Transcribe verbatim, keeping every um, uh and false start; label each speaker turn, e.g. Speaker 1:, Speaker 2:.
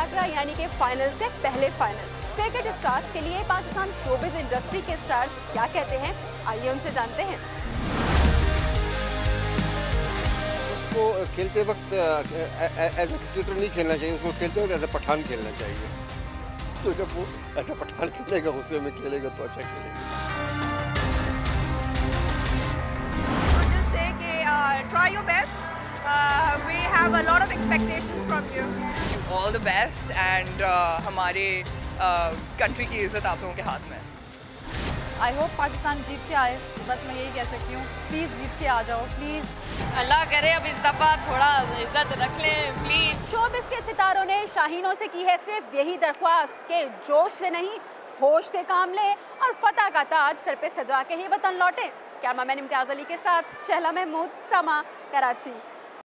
Speaker 1: यात्रा यानी कि फाइनल से पहले फाइनल। क्रिकेट स्टार्स के लिए पाकिस्तान शोबिज इंडस्ट्री के स्टार्स क्या कहते हैं, आइए उनसे जानते हैं।
Speaker 2: उसको खेलते वक्त एज ए क्रिकेटर नहीं खेलना चाहिए, उसको खेलते वक्त एज ए पठान खेलना चाहिए। तो जब वो ऐसा पठान खेलेगा, गुस्से में खेलेगा तो अच्छा खेलेगा।
Speaker 3: Try your best. Uh, we have a lot of expectations from you.
Speaker 4: All the best and uh, हमारे कंट्री uh, की इज्जत आप लोगों के हाथ में है।
Speaker 5: आई होप पाकिस्तान जीत के आए, बस मैं यही कह सकती हूँ, प्लीज़ जीत के आ जाओ प्लीज़।
Speaker 4: अल्लाह करे अब इस दफ़ा थोड़ा इज्जत रख लें प्लीज़।
Speaker 1: शोबिस के सितारों ने शाहीनों से की है सिर्फ यही दरख्वास्त कि जोश से नहीं होश से काम लें और फतह का ताज सर पे सजा के ही वतन लौटें। कैमरामैन इम्तियाज़ अली के साथ शहला महमूद, समा, कराची।